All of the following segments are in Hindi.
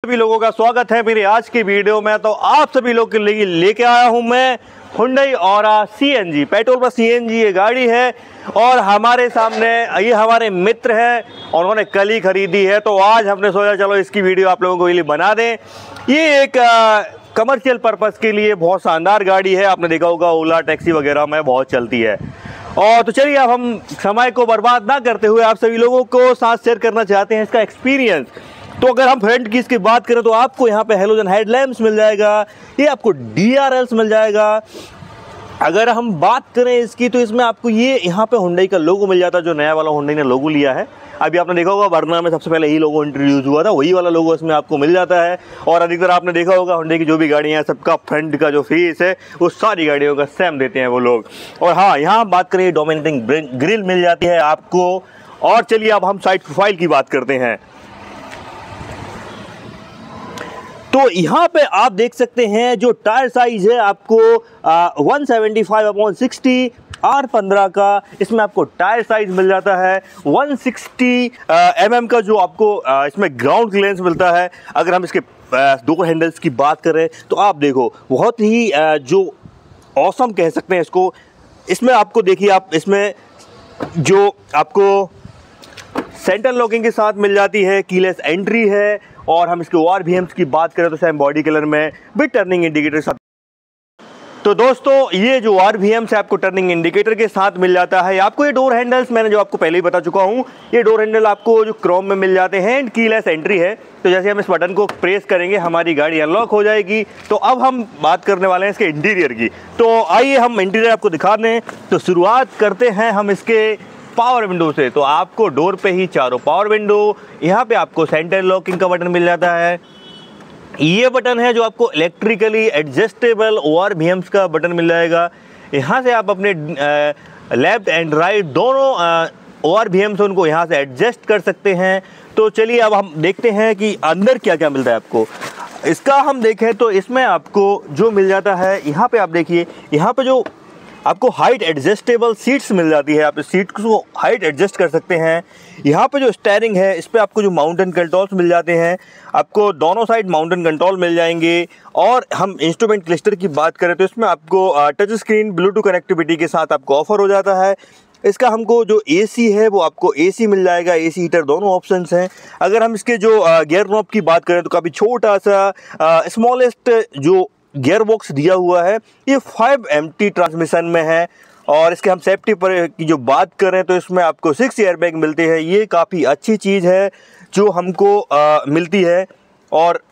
सभी लोगों का स्वागत है मेरी आज की वीडियो में। तो आप सभी लोग के लिए लेके आया हूं मैं Hyundai Aura CNG, पेट्रोल पर CNG ये गाड़ी है। और हमारे सामने ये हमारे मित्र हैं और उन्होंने कल ही खरीदी है, तो आज हमने सोचा चलो इसकी वीडियो आप लोगों को लिए बना दें। ये एक कमर्शियल पर्पस के लिए बहुत शानदार गाड़ी है। आपने देखा होगा ओला टैक्सी वगैरह में बहुत चलती है। और तो चलिए अब हम समय को बर्बाद ना करते हुए आप सभी लोगों को साथ शेयर करना चाहते हैं इसका एक्सपीरियंस। तो अगर हम फ्रंट की इसकी बात करें तो आपको यहाँ पे हेलोजन हेडलैम्प्स मिल जाएगा, ये आपको DRLs मिल जाएगा। अगर हम बात करें इसकी तो इसमें आपको ये यहाँ पे Hyundai का लोगो मिल जाता है, जो नया वाला Hyundai ने लोगो लिया है। अभी आपने देखा होगा वरना में सबसे पहले यही लोगो इंट्रोड्यूस हुआ था, वही वाला लोगो इसमें आपको मिल जाता है। और अधिकतर आपने देखा होगा Hyundai की जो भी गाड़ियाँ हैं सबका फ्रंट का जो फेस है वो सारी गाड़ियों का सेम देते हैं वो लोग। और हाँ, यहाँ बात करें डोमिनेटिंग ग्रिल मिल जाती है आपको। और चलिए अब हम साइड प्रोफाइल की बात करते हैं। तो यहाँ पे आप देख सकते हैं जो टायर साइज है आपको 175/60 R15 का इसमें आपको टायर साइज मिल जाता है। 160 mm का जो आपको इसमें ग्राउंड क्लियरेंस मिलता है। अगर हम इसके डोर हैंडल्स की बात करें तो आप देखो बहुत ही जो ऑसम कह सकते हैं इसको। इसमें आपको देखिए आप इसमें जो आपको सेंटर लॉकिंग के साथ मिल जाती है, कीलेस एंट्री है। और हम इसके ORVMs की बात करें तो सेम बॉडी कलर में विद टर्निंग इंडिकेटर साथ। तो दोस्तों ये जो ORVMs है आपको टर्निंग इंडिकेटर के साथ मिल जाता है। आपको ये डोर हैंडल्स मैंने जो आपको पहले ही बता चुका हूँ, ये डोर हैंडल आपको जो क्रोम में मिल जाते हैं एंड कीलेस एंट्री है। तो जैसे हम इस बटन को प्रेस करेंगे हमारी गाड़ी अनलॉक हो जाएगी। तो अब हम बात करने वाले हैं इसके इंटीरियर की। तो आइए हम इंटीरियर आपको दिखा दें। तो शुरुआत करते हैं हम इसके पावर विंडो से। तो आपको डोर पे ही चारों पावर विंडो, यहाँ पे आपको सेंटर लॉकिंग का बटन मिल जाता है। ये बटन है जो आपको इलेक्ट्रिकली एडजस्टेबल ORVMs का बटन मिल जाएगा। यहाँ से आप अपने लेफ्ट एंड राइट दोनों ORVMs उनको यहाँ से एडजस्ट कर सकते हैं। तो चलिए अब हम देखते हैं कि अंदर क्या क्या मिलता है आपको। इसका हम देखें तो इसमें आपको जो मिल जाता है, यहाँ पे आप देखिए, यहाँ पे जो आपको हाइट एडजस्टेबल सीट्स मिल जाती है। आप इस सीट को हाइट एडजस्ट कर सकते हैं। यहाँ पे जो स्टीयरिंग है इस पे आपको जो माउंटेन कंट्रोल्स मिल जाते हैं, आपको दोनों साइड माउंटेन कंट्रोल मिल जाएंगे। और हम इंस्ट्रूमेंट क्लस्टर की बात करें तो इसमें आपको टच स्क्रीन ब्लूटूथ कनेक्टिविटी के साथ आपको ऑफर हो जाता है। इसका हमको जो AC है वो आपको AC मिल जाएगा, AC हीटर दोनों ऑप्शंस हैं। अगर हम इसके जो गियर नॉब की बात करें तो काफ़ी छोटा सा स्मॉलेस्ट जो गियर बॉक्स दिया हुआ है, ये 5MT ट्रांसमिशन में है। और इसके हम सेफ्टी पर की जो बात करें तो इसमें आपको 6 एयरबैग मिलते हैं। ये काफ़ी अच्छी चीज़ है जो हमको मिलती है। और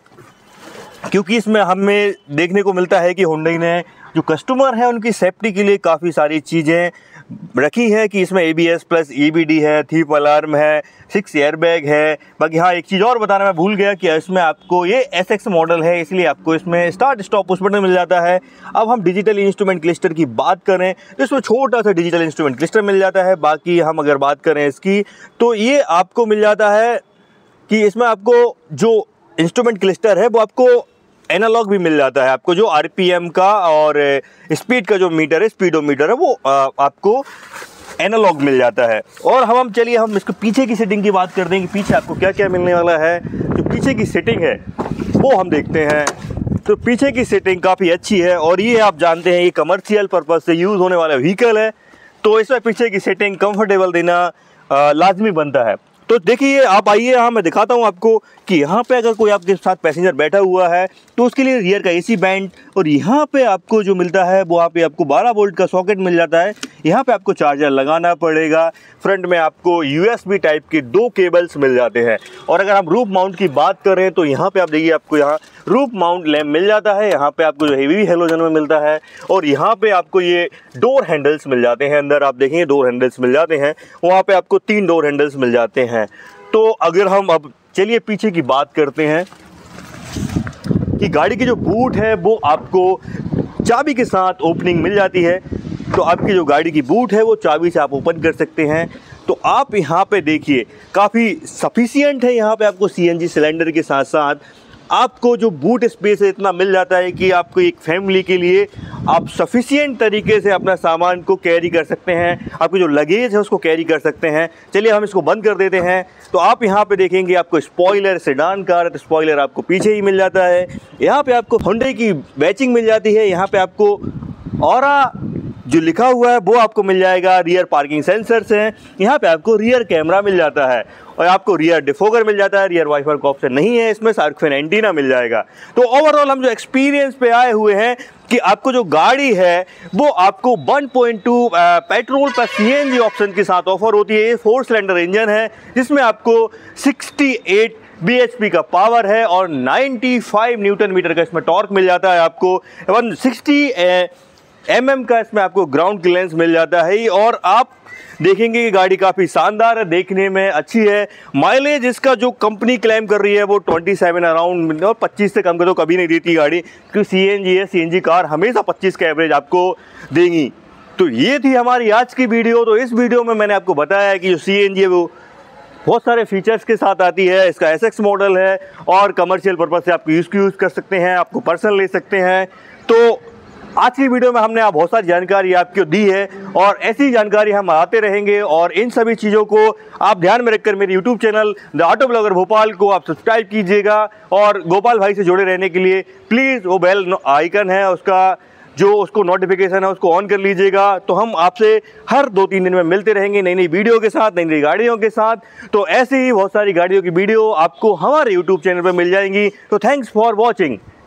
क्योंकि इसमें हमें देखने को मिलता है कि Hyundai ने जो कस्टमर है उनकी सेफ्टी के लिए काफ़ी सारी चीज़ें रखी है कि इसमें ABS प्लस EBD है, थीप अलार्म है, 6 एयरबैग है। बाकी हाँ, एक चीज़ और बताना मैं भूल गया कि इसमें आपको ये SX मॉडल है, इसलिए आपको इसमें स्टार्ट स्टॉप पुश बटन मिल जाता है। अब हम डिजिटल इंस्ट्रूमेंट क्लस्टर की बात करें तो इसमें छोटा सा डिजिटल इंस्ट्रूमेंट क्लस्टर मिल जाता है। बाकी हम अगर बात करें इसकी तो ये आपको मिल जाता है कि इसमें आपको जो इंस्ट्रूमेंट क्लस्टर है वो आपको एनालॉग भी मिल जाता है। आपको जो RPM का और स्पीड का जो मीटर है, स्पीडोमीटर है, वो आपको एनालॉग मिल जाता है। और हम चलिए हम इसको पीछे की सीटिंग की बात कर दें कि पीछे आपको क्या क्या मिलने वाला है। जो पीछे की सीटिंग है वो हम देखते हैं। तो पीछे की सीटिंग काफ़ी अच्छी है और ये आप जानते हैं ये कमर्शियल पर्पज़ से यूज़ होने वाला व्हीकल है, तो इसमें पीछे की सीटिंग कंफर्टेबल देना लाजमी बनता है। तो देखिए आप आइए, यहाँ मैं दिखाता हूँ आपको कि यहाँ पे अगर कोई आपके साथ पैसेंजर बैठा हुआ है तो उसके लिए रियर का AC बैंड। और यहाँ पे आपको जो मिलता है वो वहाँ पे आपको 12 वोल्ट का सॉकेट मिल जाता है। यहाँ पे आपको चार्जर लगाना पड़ेगा। फ्रंट में आपको USB टाइप के 2 केबल्स मिल जाते हैं। और अगर हम रूफ माउंट की बात करें तो यहाँ पे आप देखिए आपको यहाँ रूफ माउंट लैम्प मिल जाता है। यहाँ पे आपको जो हेवी हेलोजन में मिलता है। और यहाँ पे आपको ये डोर हैंडल्स मिल जाते हैं। अंदर आप देखेंगे डोर हैंडल्स मिल जाते हैं, वहाँ पे आपको 3 डोर हैंडल्स मिल जाते हैं। तो अगर हम अब चलिए पीछे की बात करते हैं कि गाड़ी की जो बूट है वो आपको चाबी के साथ ओपनिंग मिल जाती है। तो आपकी जो गाड़ी की बूट है वो चाबी से आप ओपन कर सकते हैं। तो आप यहाँ पे देखिए काफ़ी सफिशिएंट है। यहाँ पे आपको CNG सिलेंडर के साथ साथ आपको जो बूट स्पेस है इतना मिल जाता है कि आपको एक फैमिली के लिए आप सफिशिएंट तरीके से अपना सामान को कैरी कर सकते हैं, आपको जो लगेज है उसको कैरी कर सकते हैं। चलिए हम इसको बंद कर देते हैं। तो आप यहाँ पे देखेंगे आपको स्पॉइलर, सेडान कार है तो स्पॉइलर आपको पीछे ही मिल जाता है। यहाँ पे आपको होंडा की बैचिंग मिल जाती है। यहाँ पे आपको ऑरा जो लिखा हुआ है वो आपको मिल जाएगा। रियर पार्किंग सेंसर्स हैं। यहाँ पे आपको रियर कैमरा मिल जाता है और आपको रियर डिफोगर मिल जाता है। रियर वाइपर का ऑप्शन नहीं है इसमें, शार्क फिन एंटीना मिल जाएगा। तो ओवरऑल हम जो एक्सपीरियंस पे आए हुए हैं कि आपको जो गाड़ी है वो आपको 1.2 पेट्रोल पर सीएनजी ऑप्शन के साथ ऑफर होती है। ये 4 सिलेंडर इंजन है जिसमें आपको 68 bhp का पावर है और 95 न्यूटन मीटर का इसमें टॉर्क मिल जाता है। आपको 160 mm का इसमें आपको ग्राउंड क्लियरेंस मिल जाता है और आप देखेंगे कि गाड़ी काफ़ी शानदार है, देखने में अच्छी है। माइलेज इसका जो कंपनी क्लेम कर रही है वो 27 अराउंड और 25 से कम का तो कभी नहीं देती गाड़ी, क्योंकि सीएनजी है। सीएनजी कार हमेशा 25 का एवरेज आपको देंगी। तो ये थी हमारी आज की वीडियो। तो इस वीडियो में मैंने आपको बताया है कि जो सीएनजी है वो बहुत सारे फीचर्स के साथ आती है। इसका एसएक्स मॉडल है और कमर्शियल पर्पज़ से आप यूज़ कर सकते हैं, आपको पर्सनल ले सकते हैं। तो आज की वीडियो में हमने बहुत सारी जानकारी आपको दी है और ऐसी जानकारी हम आते रहेंगे और इन सभी चीज़ों को आप ध्यान में रखकर मेरे YouTube channel the auto blogger Bhopal को आप सब्सक्राइब कीजिएगा और गोपाल भाई से जुड़े रहने के लिए प्लीज़ वो बेल आइकन है उसका जो उसको नोटिफिकेशन है उसको ऑन कर लीजिएगा। तो हम आपसे हर 2-3 दिन में मिलते रहेंगे नई नई वीडियो के साथ, नई नई गाड़ियों के साथ। तो ऐसे ही बहुत सारी गाड़ियों की वीडियो आपको हमारे YouTube चैनल पर मिल जाएंगी। तो थैंक्स फॉर वॉचिंग।